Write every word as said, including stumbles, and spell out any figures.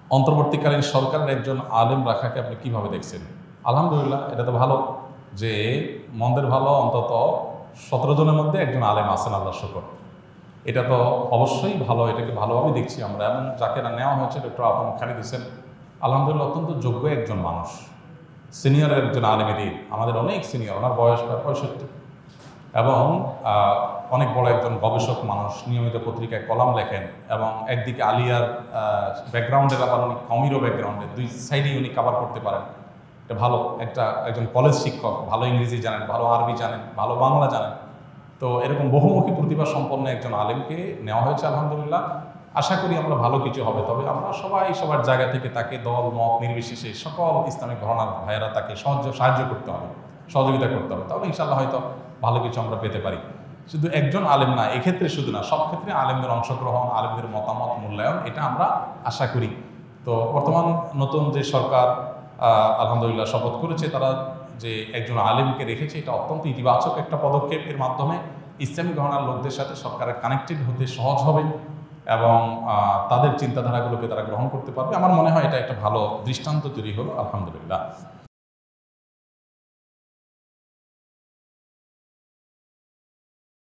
অন্তর্বর্তীকালীন সরকারের একজন আলেম রাখাকে আপনি কিভাবে দেখছেন? আলহামদুলিল্লাহ, এটা তো ভালো যে মন্দের ভালো অন্তত সতেরো জনের মধ্যে একজন আলেম আছেন, আল্লাহ শুকর। এটা তো অবশ্যই ভালো, এটাকে ভালোভাবে দেখছি আমরা। এবং যাকে না নেওয়া হয়েছে ডক্টর আবু খালিদ হোসেন, আলহামদুলিল্লাহ অত্যন্ত যোগ্য একজন মানুষ, সিনিয়র একজন আলেমের, আমাদের অনেক সিনিয়র, ওনার বয়স প্রায় পঁয়ষট্টি, এবং অনেক বড় একজন গবেষক মানুষ, নিয়মিত পত্রিকায় কলাম লেখেন, এবং একদিকে আলিয়ার ব্যাকগ্রাউন্ডের আবার উনি কমিরও ব্যাকগ্রাউন্ডে, দুই সাইডেই উনি কাভার করতে পারেন। এটা ভালো, একটা একজন কলেজ শিক্ষক, ভালো ইংরেজি জানেন, ভালো আরবি জানেন, ভালো বাংলা জানেন। তো এরকম বহুমুখী প্রতিভা সম্পন্ন একজন আলেমকে নেওয়া হয়েছে, আলহামদুলিল্লাহ। আশা করি আমরা ভালো কিছু হবে। তবে আমরা সবাই সবার জায়গা থেকে তাকে দল মত নির্বিশেষে সকল ইসলামিক ঘরানার ভাইয়েরা তাকে সাহায্য সাহায্য করতে হবে, সহযোগিতা করতে হবে, তাহলে ইনশাআল্লাহ হয়তো ভালো কিছু আমরা পেতে পারি। শুধু একজন আলেম না, এক্ষেত্রে শুধু না, সব ক্ষেত্রে আলেমদের অংশগ্রহণ, আলেমদের মতামত, মূল্যায়ন, এটা আমরা আশা করি। তো বর্তমান নতুন যে সরকার আলহামদুলিল্লাহ শপথ করেছে, তারা যে একজন আলেমকে রেখেছে, এটা অত্যন্ত ইতিবাচক একটা পদক্ষেপ। এর মাধ্যমে ইসলামী ঘরানার লোকদের সাথে সরকারের কানেক্টেড হতে সহজ হবে এবং তাদের চিন্তাধারাগুলোকে তারা গ্রহণ করতে পারবে। আমার মনে হয় এটা একটা ভালো দৃষ্টান্ত তৈরি হলো, আলহামদুলিল্লাহ।